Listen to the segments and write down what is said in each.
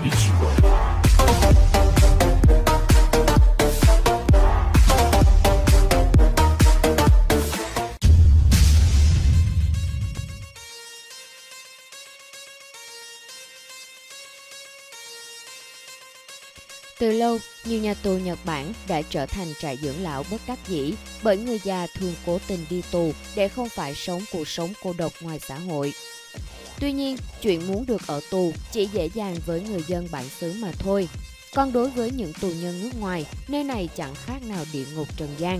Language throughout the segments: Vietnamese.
一起玩。 Từ lâu, nhiều nhà tù Nhật Bản đã trở thành trại dưỡng lão bất đắc dĩ bởi người già thường cố tình đi tù để không phải sống cuộc sống cô độc ngoài xã hội. Tuy nhiên, chuyện muốn được ở tù chỉ dễ dàng với người dân bản xứ mà thôi. Còn đối với những tù nhân nước ngoài, nơi này chẳng khác nào địa ngục trần gian.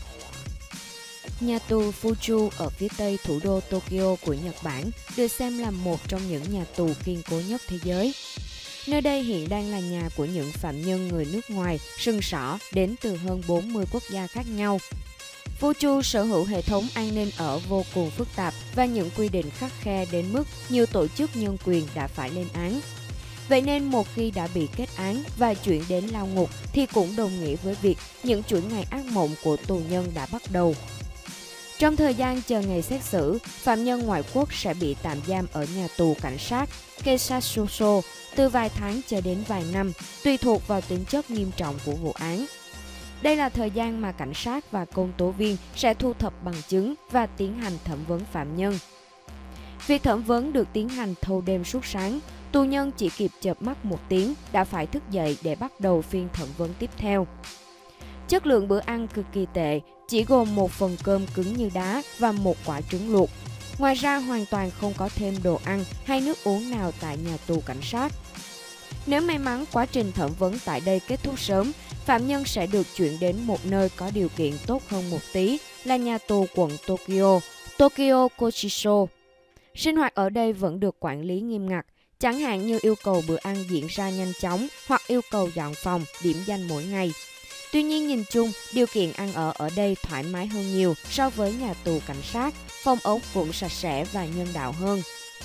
Nhà tù Fuju ở phía tây thủ đô Tokyo của Nhật Bản được xem là một trong những nhà tù kiên cố nhất thế giới. Nơi đây hiện đang là nhà của những phạm nhân người nước ngoài sừng sỏ đến từ hơn 40 quốc gia khác nhau. Fuju sở hữu hệ thống an ninh ở vô cùng phức tạp và những quy định khắt khe đến mức nhiều tổ chức nhân quyền đã phải lên án. Vậy nên một khi đã bị kết án và chuyển đến lao ngục thì cũng đồng nghĩa với việc những chuỗi ngày ác mộng của tù nhân đã bắt đầu. Trong thời gian chờ ngày xét xử, phạm nhân ngoại quốc sẽ bị tạm giam ở nhà tù cảnh sát Keisatsuso từ vài tháng cho đến vài năm, tùy thuộc vào tính chất nghiêm trọng của vụ án. Đây là thời gian mà cảnh sát và công tố viên sẽ thu thập bằng chứng và tiến hành thẩm vấn phạm nhân. Việc thẩm vấn được tiến hành thâu đêm suốt sáng, tù nhân chỉ kịp chợp mắt một tiếng đã phải thức dậy để bắt đầu phiên thẩm vấn tiếp theo. Chất lượng bữa ăn cực kỳ tệ, chỉ gồm một phần cơm cứng như đá và một quả trứng luộc. Ngoài ra hoàn toàn không có thêm đồ ăn hay nước uống nào tại nhà tù cảnh sát. Nếu may mắn quá trình thẩm vấn tại đây kết thúc sớm, phạm nhân sẽ được chuyển đến một nơi có điều kiện tốt hơn một tí là nhà tù quận Tokyo, Tokyo Kochiso. Sinh hoạt ở đây vẫn được quản lý nghiêm ngặt, chẳng hạn như yêu cầu bữa ăn diễn ra nhanh chóng hoặc yêu cầu dọn phòng, điểm danh mỗi ngày. Tuy nhiên nhìn chung, điều kiện ăn ở đây thoải mái hơn nhiều so với nhà tù cảnh sát, phòng ốc cũng sạch sẽ và nhân đạo hơn.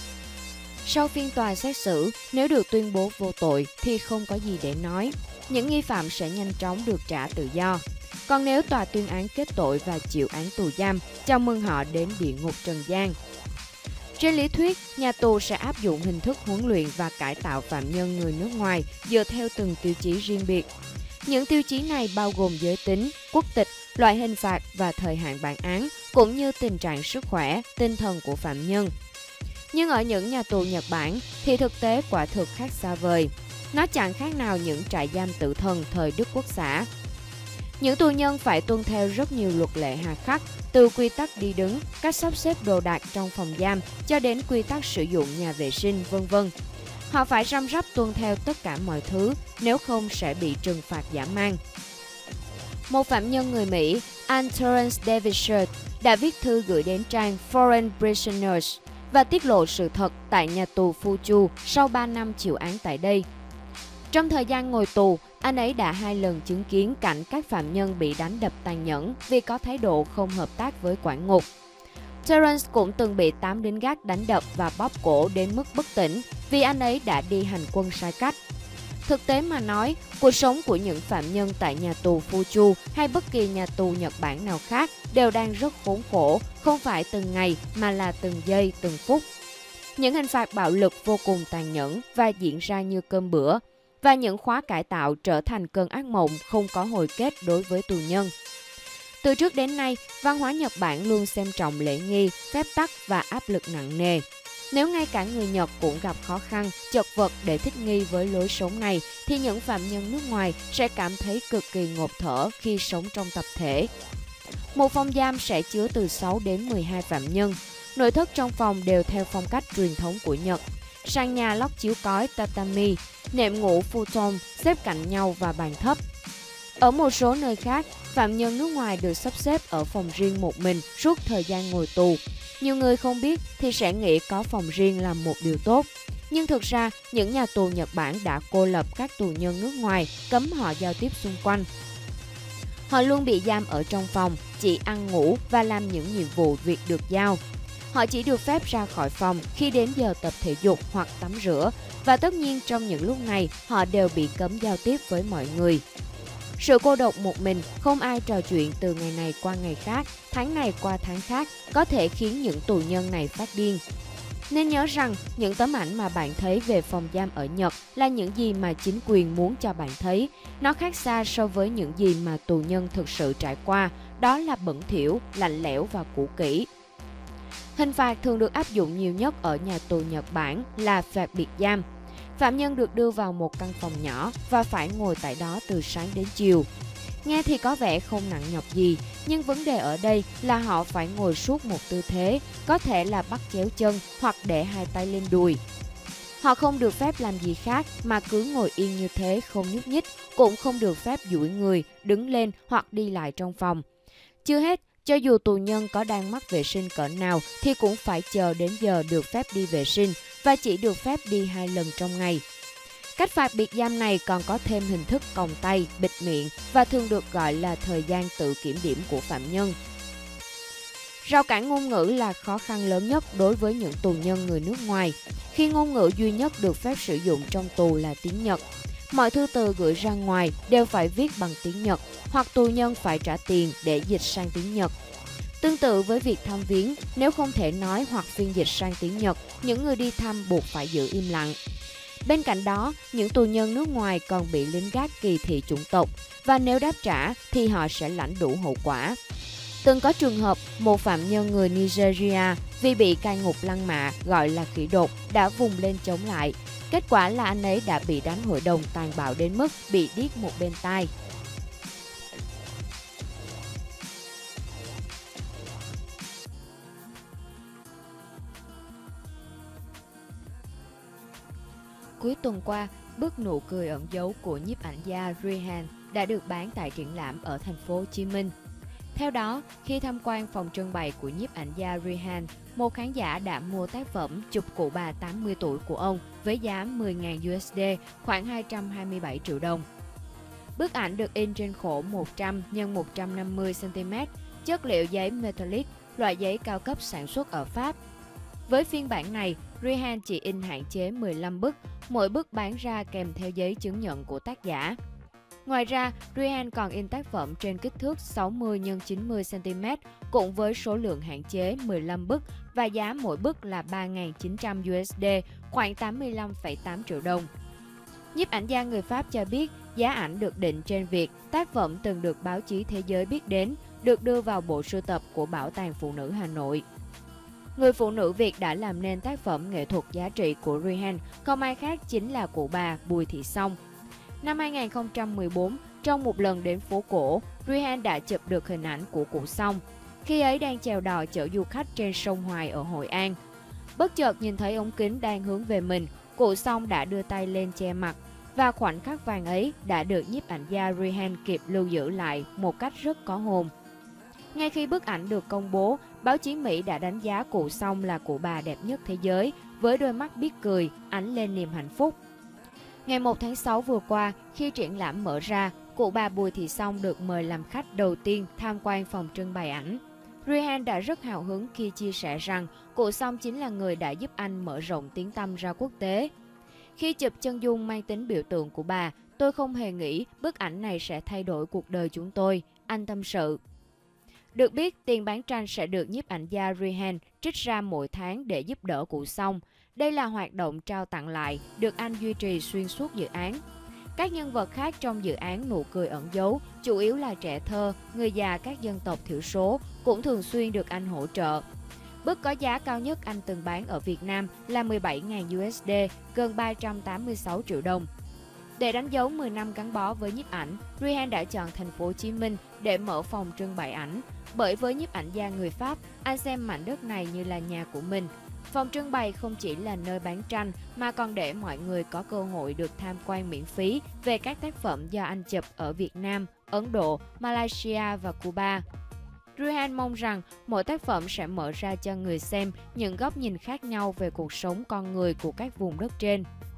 Sau phiên tòa xét xử, nếu được tuyên bố vô tội thì không có gì để nói. Những nghi phạm sẽ nhanh chóng được trả tự do. Còn nếu tòa tuyên án kết tội và chịu án tù giam, chào mừng họ đến địa ngục trần gian. Trên lý thuyết, nhà tù sẽ áp dụng hình thức huấn luyện và cải tạo phạm nhân người nước ngoài dựa theo từng tiêu chí riêng biệt. Những tiêu chí này bao gồm giới tính, quốc tịch, loại hình phạt và thời hạn bản án, cũng như tình trạng sức khỏe, tinh thần của phạm nhân. Nhưng ở những nhà tù Nhật Bản thì thực tế quả thực khác xa vời. Nó chẳng khác nào những trại giam tử thần thời Đức Quốc xã. Những tù nhân phải tuân theo rất nhiều luật lệ hà khắc, từ quy tắc đi đứng, cách sắp xếp đồ đạc trong phòng giam cho đến quy tắc sử dụng nhà vệ sinh, v.v. Họ phải răm rắp tuân theo tất cả mọi thứ, nếu không sẽ bị trừng phạt dã man. Một phạm nhân người Mỹ, Ann Terence Davis đã viết thư gửi đến trang Foreign Prisoners và tiết lộ sự thật tại nhà tù Fuju sau 3 năm chịu án tại đây. Trong thời gian ngồi tù, anh ấy đã 2 lần chứng kiến cảnh các phạm nhân bị đánh đập tàn nhẫn vì có thái độ không hợp tác với quản ngục. Terence cũng từng bị 8 lính gác đánh đập và bóp cổ đến mức bất tỉnh vì anh ấy đã đi hành quân sai cách. Thực tế mà nói, cuộc sống của những phạm nhân tại nhà tù Fuju hay bất kỳ nhà tù Nhật Bản nào khác đều đang rất khốn khổ, không phải từng ngày mà là từng giây, từng phút. Những hình phạt bạo lực vô cùng tàn nhẫn và diễn ra như cơm bữa, và những khóa cải tạo trở thành cơn ác mộng không có hồi kết đối với tù nhân. Từ trước đến nay, văn hóa Nhật Bản luôn xem trọng lễ nghi, phép tắc và áp lực nặng nề. Nếu ngay cả người Nhật cũng gặp khó khăn, chật vật để thích nghi với lối sống này, thì những phạm nhân nước ngoài sẽ cảm thấy cực kỳ ngộp thở khi sống trong tập thể. Một phòng giam sẽ chứa từ 6 đến 12 phạm nhân. Nội thất trong phòng đều theo phong cách truyền thống của Nhật. Sàn nhà lót chiếu cói tatami, nệm ngủ futon xếp cạnh nhau và bàn thấp. Ở một số nơi khác, phạm nhân nước ngoài được sắp xếp ở phòng riêng một mình suốt thời gian ngồi tù. Nhiều người không biết thì sẽ nghĩ có phòng riêng là một điều tốt. Nhưng thực ra, những nhà tù Nhật Bản đã cô lập các tù nhân nước ngoài, cấm họ giao tiếp xung quanh. Họ luôn bị giam ở trong phòng, chỉ ăn ngủ và làm những nhiệm vụ việc được giao. Họ chỉ được phép ra khỏi phòng khi đến giờ tập thể dục hoặc tắm rửa, và tất nhiên trong những lúc này họ đều bị cấm giao tiếp với mọi người. Sự cô độc một mình, không ai trò chuyện từ ngày này qua ngày khác, tháng này qua tháng khác, có thể khiến những tù nhân này phát điên. Nên nhớ rằng những tấm ảnh mà bạn thấy về phòng giam ở Nhật là những gì mà chính quyền muốn cho bạn thấy. Nó khác xa so với những gì mà tù nhân thực sự trải qua, đó là bẩn thỉu, lạnh lẽo và cũ kỹ. Hình phạt thường được áp dụng nhiều nhất ở nhà tù Nhật Bản là phạt biệt giam. Phạm nhân được đưa vào một căn phòng nhỏ và phải ngồi tại đó từ sáng đến chiều. Nghe thì có vẻ không nặng nhọc gì, nhưng vấn đề ở đây là họ phải ngồi suốt một tư thế, có thể là bắt chéo chân hoặc để hai tay lên đùi. Họ không được phép làm gì khác mà cứ ngồi yên như thế không nhúc nhích, cũng không được phép duỗi người, đứng lên hoặc đi lại trong phòng. Chưa hết, cho dù tù nhân có đang mắc vệ sinh cỡ nào thì cũng phải chờ đến giờ được phép đi vệ sinh và chỉ được phép đi 2 lần trong ngày. Cách phạt biệt giam này còn có thêm hình thức còng tay, bịt miệng và thường được gọi là thời gian tự kiểm điểm của phạm nhân. Rào cản ngôn ngữ là khó khăn lớn nhất đối với những tù nhân người nước ngoài, khi ngôn ngữ duy nhất được phép sử dụng trong tù là tiếng Nhật. Mọi thư từ gửi ra ngoài đều phải viết bằng tiếng Nhật, hoặc tù nhân phải trả tiền để dịch sang tiếng Nhật. Tương tự với việc thăm viếng, nếu không thể nói hoặc phiên dịch sang tiếng Nhật, những người đi thăm buộc phải giữ im lặng. Bên cạnh đó, những tù nhân nước ngoài còn bị lính gác kỳ thị chủng tộc, và nếu đáp trả thì họ sẽ lãnh đủ hậu quả. Từng có trường hợp một phạm nhân người Nigeria vì bị cai ngục lăng mạ gọi là khỉ đột đã vùng lên chống lại. Kết quả là anh ấy đã bị đánh hội đồng tàn bạo đến mức bị điếc một bên tai. Cuối tuần qua, bức nụ cười ẩn dấu của nhiếp ảnh gia Rihan đã được bán tại triển lãm ở thành phố Hồ Chí Minh. Theo đó, khi tham quan phòng trưng bày của nhiếp ảnh gia Rihan, một khán giả đã mua tác phẩm chụp cụ bà 80 tuổi của ông với giá 10.000 USD, khoảng 227 triệu đồng. Bức ảnh được in trên khổ 100 x 150 cm, chất liệu giấy metallic, loại giấy cao cấp sản xuất ở Pháp. Với phiên bản này, Rihan chỉ in hạn chế 15 bức, mỗi bức bán ra kèm theo giấy chứng nhận của tác giả. Ngoài ra, Rihan còn in tác phẩm trên kích thước 60 x 90 cm cũng với số lượng hạn chế 15 bức và giá mỗi bức là 3.900 USD, khoảng 85,8 triệu đồng. Nhiếp ảnh gia người Pháp cho biết giá ảnh được định trên việc tác phẩm từng được báo chí thế giới biết đến, được đưa vào bộ sưu tập của Bảo tàng Phụ nữ Hà Nội. Người phụ nữ Việt đã làm nên tác phẩm nghệ thuật giá trị của Rihan, không ai khác chính là cụ bà Bùi Thị Xong. Năm 2014, trong một lần đến phố cổ, Rihan đã chụp được hình ảnh của cụ Xong. Khi ấy đang chèo đò chở du khách trên sông Hoài ở Hội An. Bất chợt nhìn thấy ống kính đang hướng về mình, cụ Xong đã đưa tay lên che mặt. Và khoảnh khắc vàng ấy đã được nhiếp ảnh gia Rihan kịp lưu giữ lại một cách rất có hồn. Ngay khi bức ảnh được công bố, báo chí Mỹ đã đánh giá cụ Xong là cụ bà đẹp nhất thế giới, với đôi mắt biết cười, ánh lên niềm hạnh phúc. Ngày 1 tháng 6 vừa qua, khi triển lãm mở ra, cụ bà Bùi Thị Xong được mời làm khách đầu tiên tham quan phòng trưng bày ảnh. Rihan đã rất hào hứng khi chia sẻ rằng cụ Xong chính là người đã giúp anh mở rộng tiếng tăm ra quốc tế. Khi chụp chân dung mang tính biểu tượng của bà, tôi không hề nghĩ bức ảnh này sẽ thay đổi cuộc đời chúng tôi, anh tâm sự. Được biết, tiền bán tranh sẽ được nhiếp ảnh gia Rihan trích ra mỗi tháng để giúp đỡ cụ Xong. Đây là hoạt động trao tặng lại, được anh duy trì xuyên suốt dự án. Các nhân vật khác trong dự án Nụ cười ẩn dấu, chủ yếu là trẻ thơ, người già các dân tộc thiểu số, cũng thường xuyên được anh hỗ trợ. Bức có giá cao nhất anh từng bán ở Việt Nam là 17.000 USD, gần 386 triệu đồng. Để đánh dấu 10 năm gắn bó với nhiếp ảnh, Rihan đã chọn thành phố Hồ Chí Minh để mở phòng trưng bày ảnh. Bởi với nhiếp ảnh gia người Pháp, anh xem mảnh đất này như là nhà của mình. Phòng trưng bày không chỉ là nơi bán tranh mà còn để mọi người có cơ hội được tham quan miễn phí về các tác phẩm do anh chụp ở Việt Nam, Ấn Độ, Malaysia và Cuba. Rihan mong rằng mỗi tác phẩm sẽ mở ra cho người xem những góc nhìn khác nhau về cuộc sống con người của các vùng đất trên.